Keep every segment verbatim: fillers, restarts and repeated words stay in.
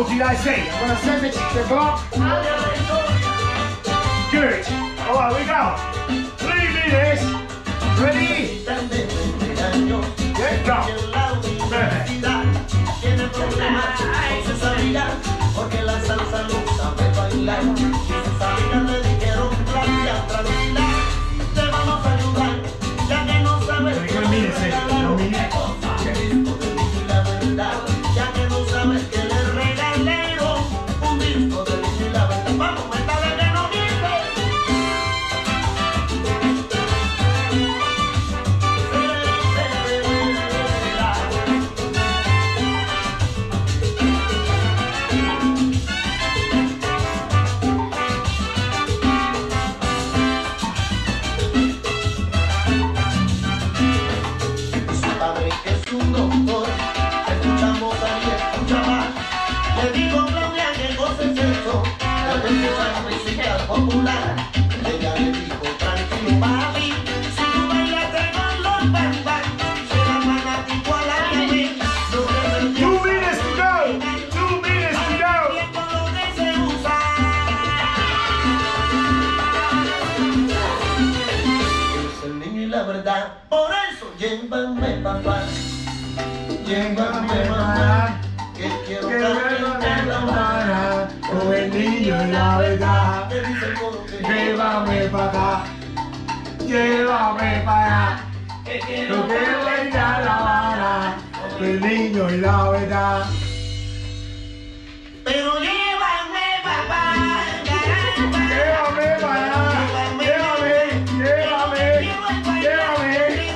What do you guys think? I'm gonna send it to Bob. Good. All right, we go. Three minutes. Ready? Get go. Perfect. Porque la salsa no sabe bailar. Le dijeron tranquila, tranquila, te vamos a ayudar, ya que no sabes que le regaló un disco de Lili la verdad, ya que no sabes que le regalaron un disco de Lili la verdad. Vamos, métale que no miente. Popular, ella le dijo tranquilo papi, si tú bailaste con los bambas, será fanático a la bebé. Two minutes to go. Two minutes to go. Es el niño y la verdad, por eso llévame papá, llévame mamá, que quiero caminar la mano con el niño y la verdad. Llévame para acá, llévame para allá, que quiero bailar la vara, el niño y la verdad. Pero llévame papá, llévame para allá, llévame, llévame, llévame, llévame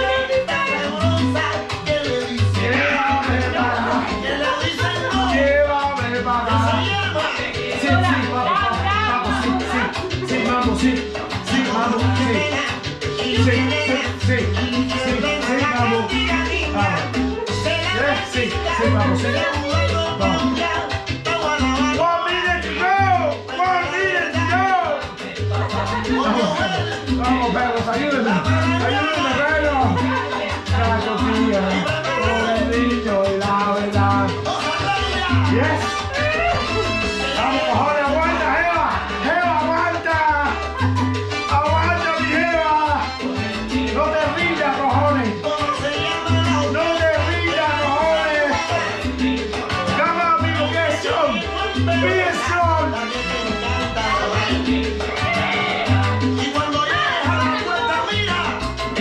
para acá, llévame para acá. Sí, sí, vamos, vamos, sí, sí, sí, vamos, sí, sí, vamos, sí, sí, sí, sí, sí, sí, vamos, vamos, sí, sí, vamos, sí, vamos. One minute to go, one minute to go. Vamos, vamos, perros, ayúdenme, ayúdenme, perros. Cacho, tía, con el niño y la verdad. Yes. Vamos, cojones, aguanta, Jeva, Jeva, aguanta, aguanta mi Jeva, no te rindas, cojones, no te rindas, cojones, come on, people, get strong, be strong. Y cuando llegues a la puerta, mira,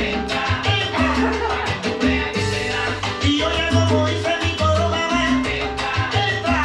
y oye como dice mi coro, mamá, entra.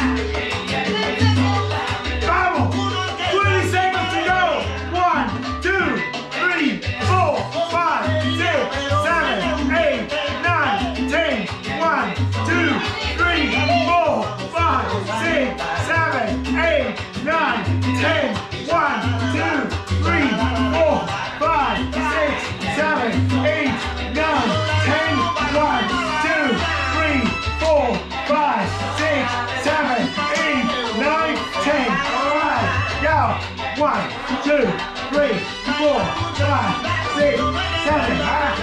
Vamos, twenty seconds to go, one, two, three, four, five, six, seven, eight, nine, ten, one, two, three, four, five, six, seven, eight, nine, ten, one, two, three, four, five, six, seven, eight, nine, ten, one, two, three, four, five, six, seven, eight, nine, ten. All right, go. One, two, three, four, five, six, seven.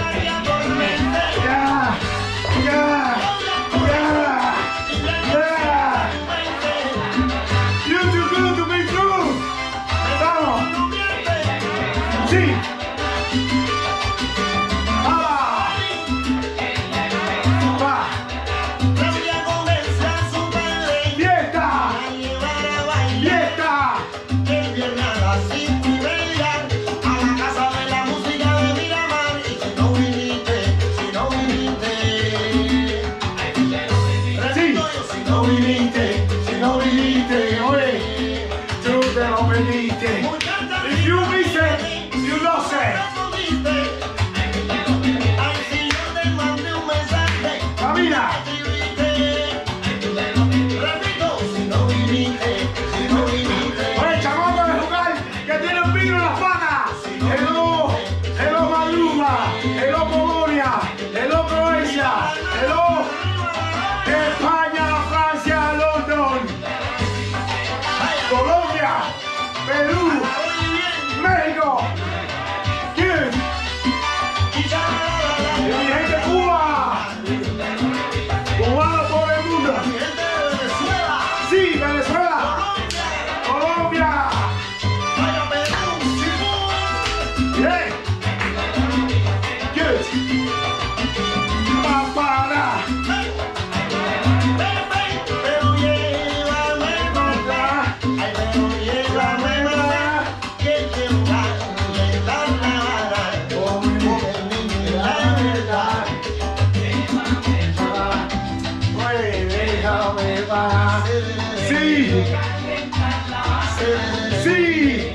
Yeah, yeah, yeah, yeah. You're too good to be true. Vamos. Sí. Ah. Va. Fiesta. Fiesta. El viernes a las cinco y media a la casa de la música de Miramar, y si no viniste Para. Pero llévame para, ay, pero llévame para, que quiero darle la nada, como el niño la verdad. Déjame para. Sí. Sí.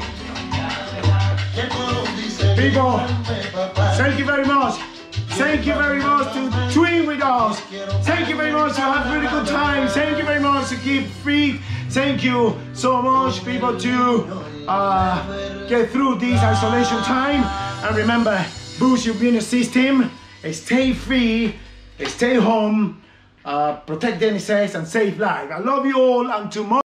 People, thank you very much. Thank you very much to train with us. Thank you very much to have really good time. Thank you very much to keep fit. Thank you so much, people, to uh, get through this isolation time. And remember, boost your immune system. Stay free. Stay home. Uh, protect the N S S and save life. I love you all, and tomorrow.